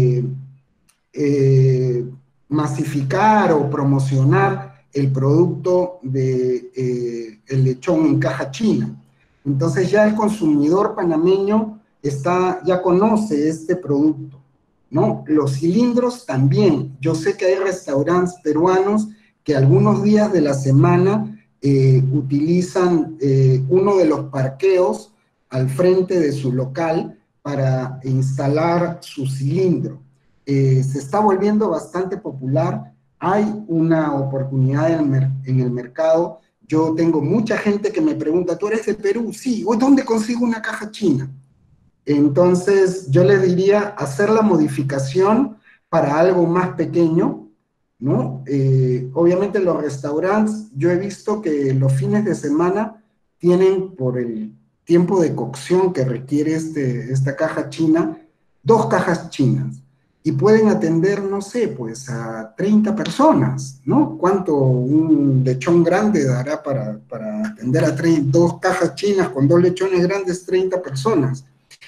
masificar o promocionar el producto de el lechón en caja china. Entonces ya el consumidor panameño ya conoce este producto, ¿no? Los cilindros también. Yo sé que hay restaurantes peruanos que algunos días de la semana utilizan uno de los parqueos al frente de su local para instalar su cilindro. Se está volviendo bastante popular, hay una oportunidad en el mercado. Yo tengo mucha gente que me pregunta, ¿tú eres de Perú? Sí, ¿dónde consigo una caja china? Entonces yo les diría hacer la modificación para algo más pequeño, ¿no? Obviamente los restaurantes, yo he visto que los fines de semana tienen, por el tiempo de cocción que requiere esta caja china, 2 cajas chinas. Y pueden atender, no sé, pues a 30 personas, ¿no? ¿Cuánto un lechón grande dará para atender a 2 cajas chinas con 2 lechones grandes, 30 personas?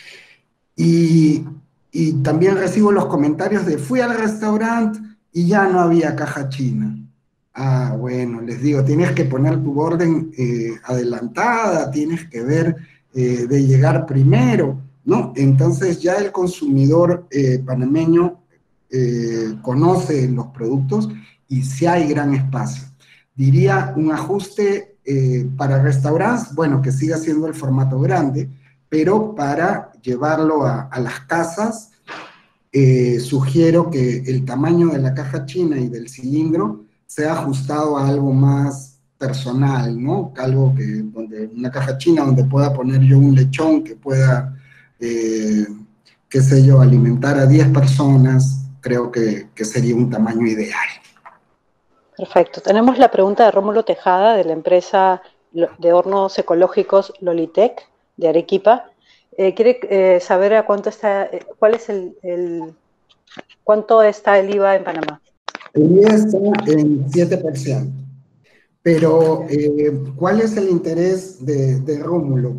Y también recibo los comentarios de fui al restaurante y ya no había caja china. Ah, bueno, les digo, tienes que poner tu orden adelantada, tienes que ver de llegar primero, ¿no? Entonces ya el consumidor panameño conoce los productos y sí hay gran espacio. Diría un ajuste para restaurantes, bueno, que siga siendo el formato grande, pero para llevarlo a las casas, sugiero que el tamaño de la caja china y del cilindro sea ajustado a algo más personal, ¿no? Algo donde una caja china donde pueda poner yo un lechón que pueda, qué sé yo, alimentar a 10 personas, creo que sería un tamaño ideal. Perfecto. Tenemos la pregunta de Rómulo Tejada, de la empresa de hornos ecológicos Lolitec, de Arequipa. Quiere saber a cuánto está, cuánto está el IVA en Panamá. El IVA está en 7%. Pero, ¿cuál es el interés de Rómulo?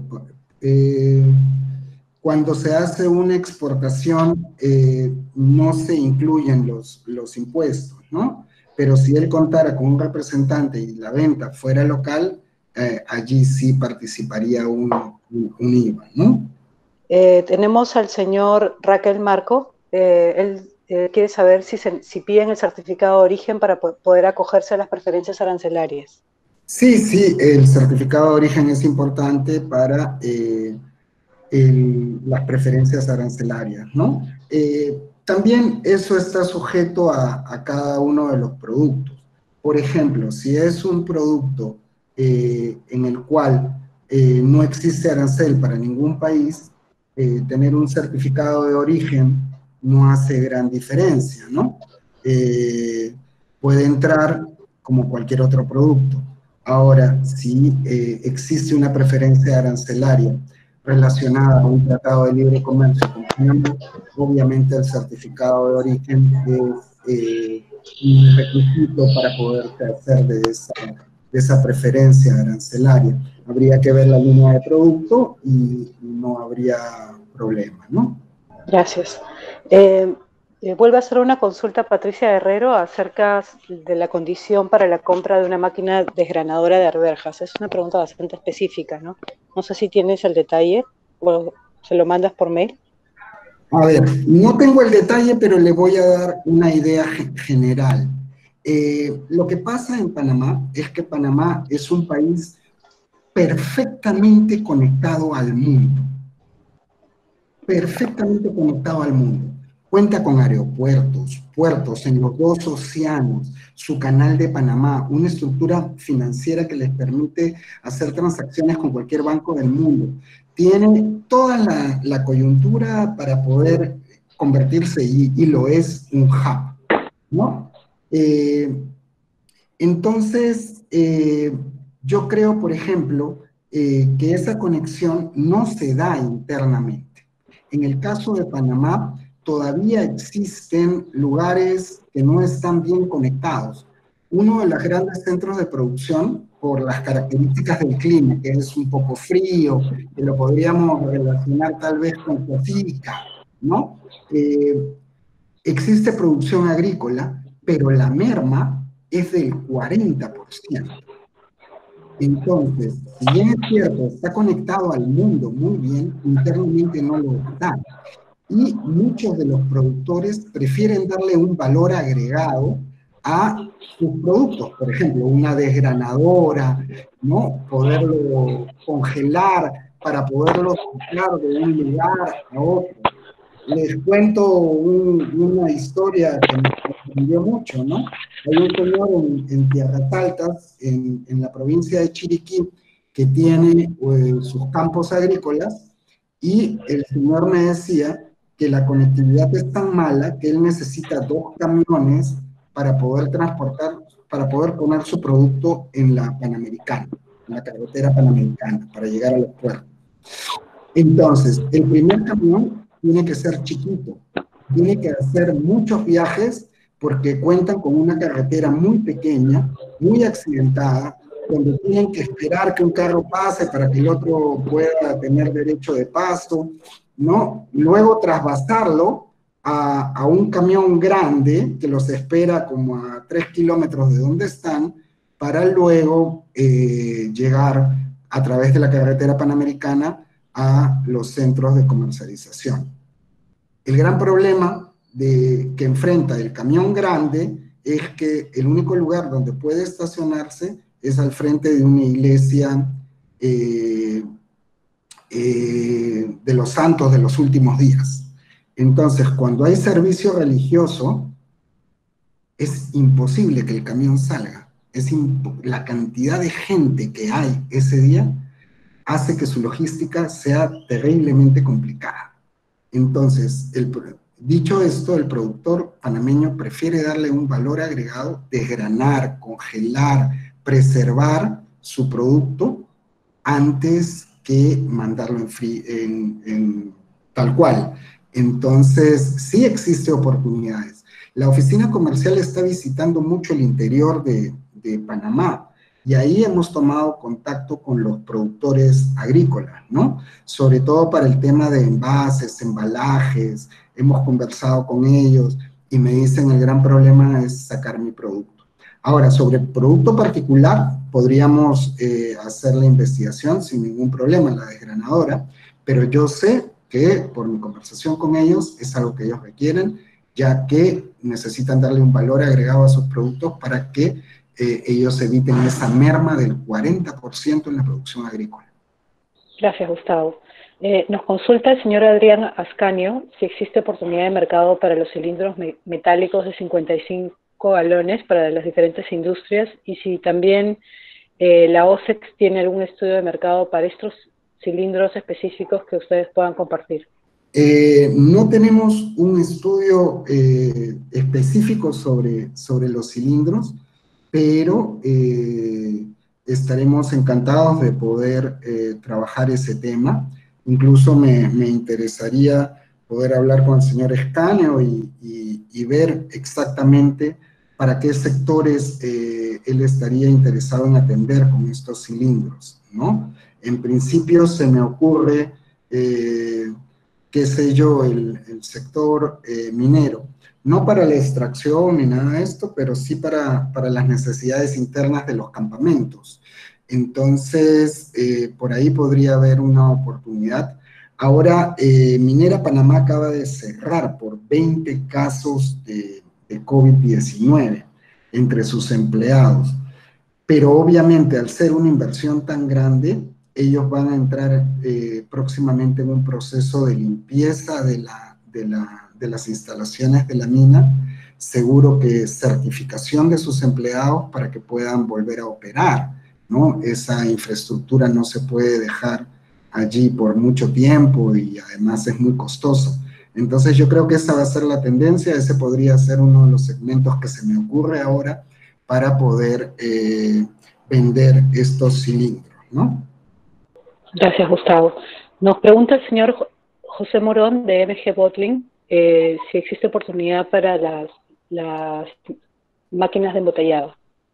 Cuando se hace una exportación, no se incluyen los impuestos, ¿no? Pero si él contara con un representante y la venta fuera local, allí sí participaría un IVA, ¿no? Tenemos al señor Raquel Marco. Él quiere saber si piden el certificado de origen para poder acogerse a las preferencias arancelarias. Sí, sí, el certificado de origen es importante para las preferencias arancelarias, ¿no? También eso está sujeto a cada uno de los productos. Por ejemplo, si es un producto en el cual no existe arancel para ningún país, tener un certificado de origen no hace gran diferencia, ¿no? Puede entrar como cualquier otro producto. Ahora, si existe una preferencia arancelaria relacionada a un tratado de libre comercio con Panamá, obviamente el certificado de origen es un requisito para poder hacer de esa preferencia arancelaria. Habría que ver la línea de producto y no habría problema, ¿no? Gracias. Vuelve a hacer una consulta Patricia Herrero acerca de la condición para la compra de una máquina desgranadora de arvejas. Es una pregunta bastante específica, ¿no? No sé si tienes el detalle o se lo mandas por mail. A ver, no tengo el detalle, pero le voy a dar una idea general. Lo que pasa en Panamá es que Panamá es un país perfectamente conectado al mundo. Perfectamente conectado al mundo. Cuenta con aeropuertos, puertos en los dos océanos, su canal de Panamá, una estructura financiera que les permite hacer transacciones con cualquier banco del mundo. Tiene toda la coyuntura para poder convertirse, y lo es, un hub, ¿no? Entonces, yo creo, por ejemplo, que esa conexión no se da internamente. En el caso de Panamá, todavía existen lugares que no están bien conectados. Uno de los grandes centros de producción, por las características del clima, que es un poco frío, que lo podríamos relacionar tal vez con Costa, ¿no? Existe producción agrícola, pero la merma es del 40%. Entonces, si bien es cierto, está conectado al mundo muy bien, internamente no lo está. Y muchos de los productores prefieren darle un valor agregado a sus productos. Por ejemplo, una desgranadora, ¿no? Poderlo congelar para poderlo sacar de un lugar a otro. Les cuento una historia que me sorprendió mucho, ¿no? Hay un señor en Tierras Altas, en la provincia de Chiriquí, que tiene sus campos agrícolas, y el señor me decía que la conectividad es tan mala que él necesita 2 camiones para poder transportar, para poder poner su producto en la Panamericana, en la carretera Panamericana, para llegar a los puertos. Entonces, el primer camión tiene que ser chiquito, tiene que hacer muchos viajes porque cuentan con una carretera muy pequeña, muy accidentada, donde tienen que esperar que un carro pase para que el otro pueda tener derecho de paso, ¿no? Luego trasvasarlo a un camión grande que los espera como a 3 kilómetros de donde están, para luego llegar a través de la carretera Panamericana a los centros de comercialización. El gran problema que enfrenta el camión grande es que el único lugar donde puede estacionarse es al frente de una iglesia de los santos de los últimos días. Entonces, cuando hay servicio religioso, es imposible que el camión salga. La cantidad de gente que hay ese día hace que su logística sea terriblemente complicada. Entonces, dicho esto, el productor panameño prefiere darle un valor agregado, desgranar, congelar, preservar su producto antes que mandarlo en tal cual. Entonces, sí existe oportunidades. La oficina comercial está visitando mucho el interior de Panamá, y ahí hemos tomado contacto con los productores agrícolas, ¿no? Sobre todo para el tema de envases, embalajes, hemos conversado con ellos y me dicen el gran problema es sacar mi producto. Ahora, sobre el producto particular, podríamos hacer la investigación sin ningún problema, la desgranadora, pero yo sé que por mi conversación con ellos es algo que ellos requieren, ya que necesitan darle un valor agregado a sus productos para que ellos eviten esa merma del 40% en la producción agrícola. Gracias, Gustavo. Nos consulta el señor Adrián Ascanio si existe oportunidad de mercado para los cilindros metálicos de 55 galones para las diferentes industrias y si también la OSEX tiene algún estudio de mercado para estos cilindros específicos que ustedes puedan compartir. No tenemos un estudio específico sobre los cilindros, pero estaremos encantados de poder trabajar ese tema. Incluso me interesaría poder hablar con el señor Escanio y ver exactamente para qué sectores él estaría interesado en atender con estos cilindros, ¿no? En principio se me ocurre, qué sé yo, el sector minero, no para la extracción ni nada de esto, pero sí para las necesidades internas de los campamentos. Entonces, por ahí podría haber una oportunidad. Ahora, Minera Panamá acaba de cerrar por 20 casos de COVID-19 entre sus empleados, pero obviamente al ser una inversión tan grande, ellos van a entrar próximamente en un proceso de limpieza de las instalaciones de la mina, seguro que certificación de sus empleados para que puedan volver a operar, ¿no? Esa infraestructura no se puede dejar allí por mucho tiempo y además es muy costoso. Entonces yo creo que esa va a ser la tendencia, ese podría ser uno de los segmentos que se me ocurre ahora para poder vender estos cilindros, ¿no? Gracias, Gustavo. Nos pregunta el señor José Morón de MG Bottling si existe oportunidad para las máquinas de embotellado.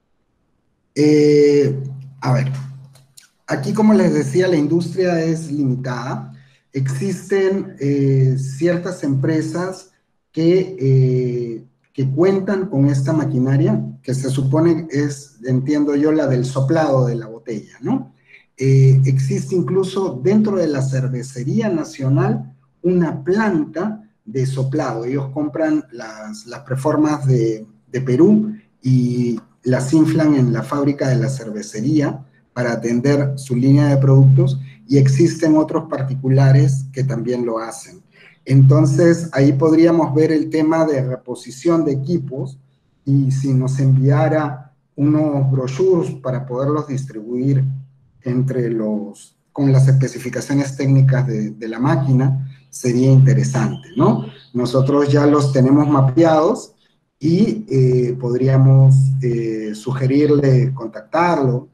A ver, aquí como les decía, la industria es limitada. Existen ciertas empresas que cuentan con esta maquinaria, que se supone es, entiendo yo, la del soplado de la botella, ¿no? Existe incluso dentro de la Cervecería Nacional una planta de soplado. Ellos compran las preformas de Perú y las inflan en la fábrica de la cervecería para atender su línea de productos, y existen otros particulares que también lo hacen. Entonces, ahí podríamos ver el tema de reposición de equipos, y si nos enviara unos brochures para poderlos distribuir con las especificaciones técnicas de la máquina, sería interesante, ¿no? Nosotros ya los tenemos mapeados y podríamos sugerirle contactarlo,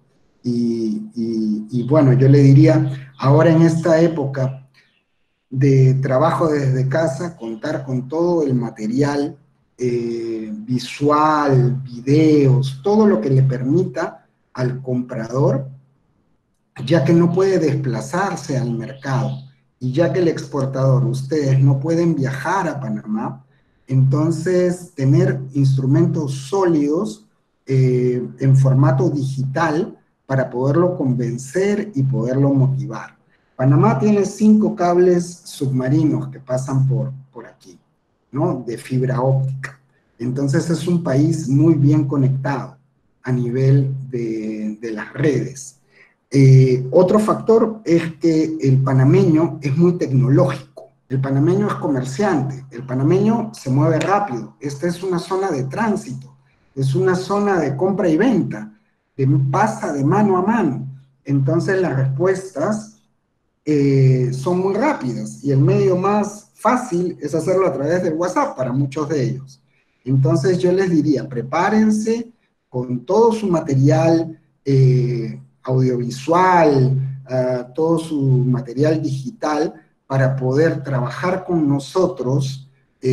y bueno, yo le diría, ahora en esta época de trabajo desde casa, contar con todo el material visual, videos, todo lo que le permita al comprador, ya que no puede desplazarse al mercado, y ya que el exportador, ustedes no pueden viajar a Panamá, entonces tener instrumentos sólidos en formato digital para poderlo convencer y poderlo motivar. Panamá tiene 5 cables submarinos que pasan por aquí, ¿no? De fibra óptica. Entonces es un país muy bien conectado a nivel de las redes. Otro factor es que el panameño es muy tecnológico, el panameño es comerciante, el panameño se mueve rápido. Esta es una zona de tránsito, es una zona de compra y venta, pasa de mano a mano. Entonces las respuestas son muy rápidas, y el medio más fácil es hacerlo a través del WhatsApp para muchos de ellos. Entonces yo les diría, prepárense con todo su material audiovisual, todo su material digital, para poder trabajar con nosotros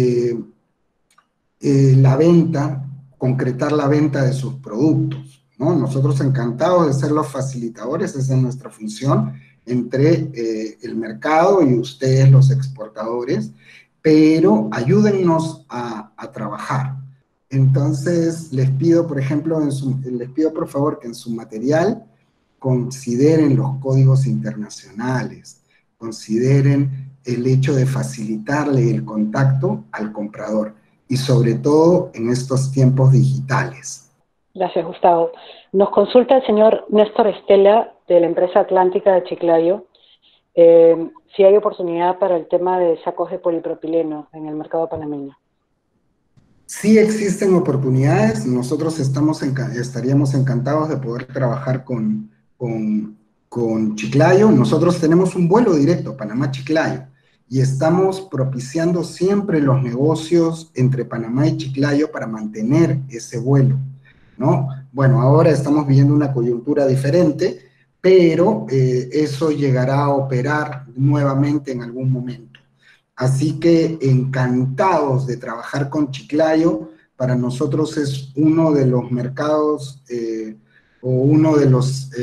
la venta, concretar la venta de sus productos, ¿no? Nosotros encantados de ser los facilitadores, esa es nuestra función, entre el mercado y ustedes los exportadores, pero ayúdennos a trabajar. Entonces les pido, por ejemplo, les pido por favor que en su material consideren los códigos internacionales, consideren el hecho de facilitarle el contacto al comprador, y sobre todo en estos tiempos digitales. Gracias, Gustavo. Nos consulta el señor Néstor Estela, de la empresa Atlántica de Chiclayo, si hay oportunidad para el tema de sacos de polipropileno en el mercado panameño. Sí existen oportunidades, nosotros estaríamos encantados de poder trabajar con Chiclayo. Nosotros tenemos un vuelo directo, Panamá-Chiclayo, y estamos propiciando siempre los negocios entre Panamá y Chiclayo para mantener ese vuelo, ¿no? Bueno, ahora estamos viviendo una coyuntura diferente, pero eso llegará a operar nuevamente en algún momento. Así que encantados de trabajar con Chiclayo. Para nosotros es uno de los mercados o uno de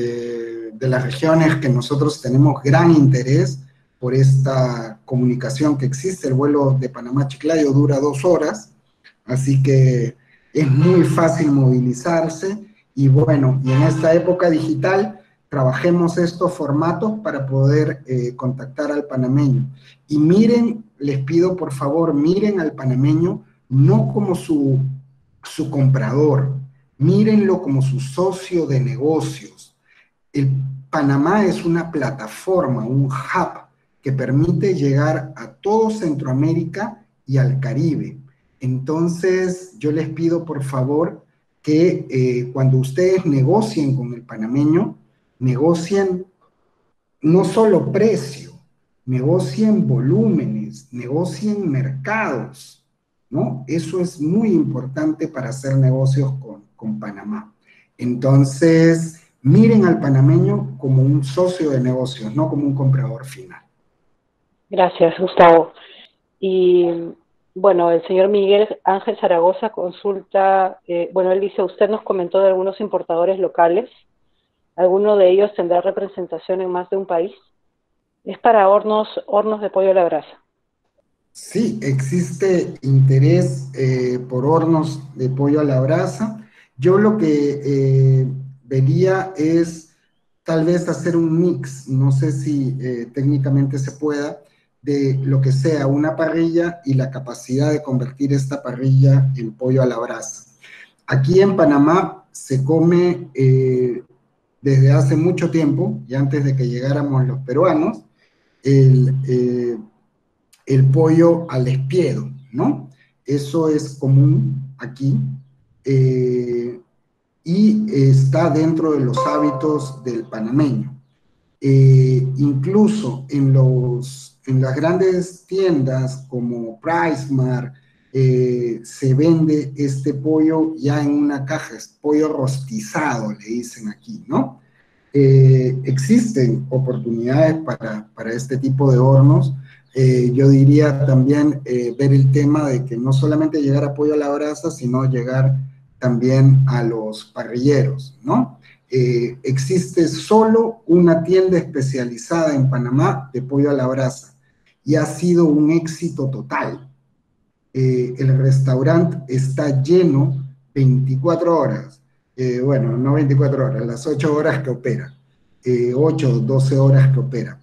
las regiones que nosotros tenemos gran interés por esta comunicación que existe. El vuelo de Panamá-Chiclayo dura 2 horas, así que es muy fácil movilizarse, y bueno, y en esta época digital trabajemos estos formatos para poder contactar al panameño. Y miren, les pido por favor, miren al panameño no como su comprador, mírenlo como su socio de negocios. El Panamá es una plataforma, un hub que permite llegar a todo Centroamérica y al Caribe. Entonces, yo les pido por favor que cuando ustedes negocien con el panameño, negocien no solo precio, negocien volúmenes, negocien mercados, ¿no? Eso es muy importante para hacer negocios con Panamá. Entonces, miren al panameño como un socio de negocios, no como un comprador final. Gracias, Gustavo. Y bueno, el señor Miguel Ángel Zaragoza consulta, bueno, él dice, usted nos comentó de algunos importadores locales, ¿alguno de ellos tendrá representación en más de un país? Es para hornos de pollo a la brasa. Sí, existe interés por hornos de pollo a la brasa. Yo lo que vería es tal vez hacer un mix, no sé si técnicamente se pueda, de lo que sea una parrilla y la capacidad de convertir esta parrilla en pollo a la brasa. Aquí en Panamá se come desde hace mucho tiempo, y antes de que llegáramos los peruanos, el pollo al espiedo, ¿no? Eso es común aquí y está dentro de los hábitos del panameño. Incluso en las grandes tiendas como PriceMart se vende este pollo ya en una caja, es pollo rostizado, le dicen aquí, ¿no? Existen oportunidades para este tipo de hornos. Yo diría también ver el tema de que no solamente llegar a pollo a la brasa, sino llegar también a los parrilleros, ¿no? Existe solo una tienda especializada en Panamá de pollo a la brasa y ha sido un éxito total. El restaurante está lleno 24 horas, bueno, no 24 horas, las 8 horas que opera, 8 o 12 horas que opera.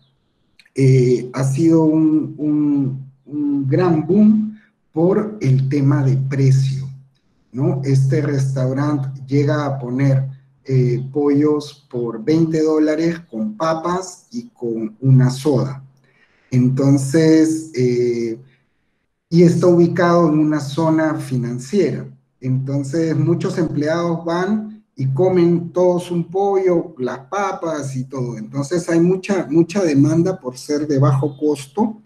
Ha sido un gran boom por el tema de precio, ¿no? Este restaurante llega a poner pollos por $20 con papas y con una soda. Entonces, y está ubicado en una zona financiera. Entonces, muchos empleados van y comen todos un pollo, las papas y todo. Entonces, hay mucha demanda por ser de bajo costo.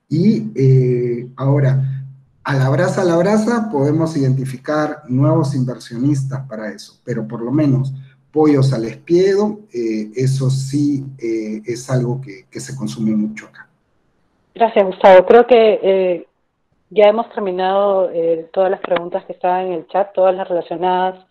Y ahora, a la brasa podemos identificar nuevos inversionistas para eso, pero por lo menos pollos al espiedo, eso sí es algo que se consume mucho acá. Gracias, Gustavo. Creo que ya hemos terminado todas las preguntas que estaban en el chat, todas las relacionadas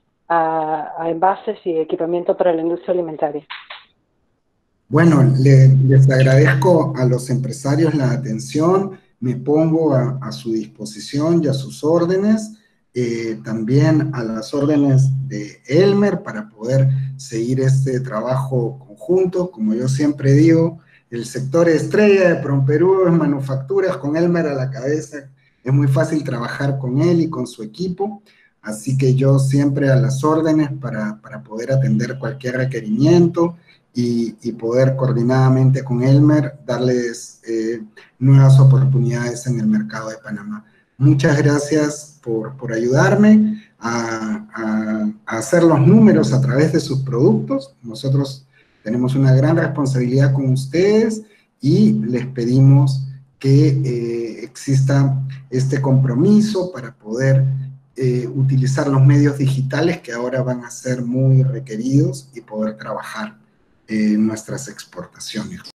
a envases y equipamiento para la industria alimentaria. Bueno, les agradezco a los empresarios la atención, me pongo a su disposición y a sus órdenes, también a las órdenes de Elmer para poder seguir este trabajo conjunto. Como yo siempre digo, el sector estrella de PROMPERÚ es manufacturas, con Elmer a la cabeza, es muy fácil trabajar con él y con su equipo, Así que yo siempre a las órdenes para poder atender cualquier requerimiento y poder coordinadamente con Elmer darles nuevas oportunidades en el mercado de Panamá. Muchas gracias por ayudarme a hacer los números a través de sus productos. Nosotros tenemos una gran responsabilidad con ustedes y les pedimos que exista este compromiso para poder utilizar los medios digitales que ahora van a ser muy requeridos y poder trabajar en nuestras exportaciones.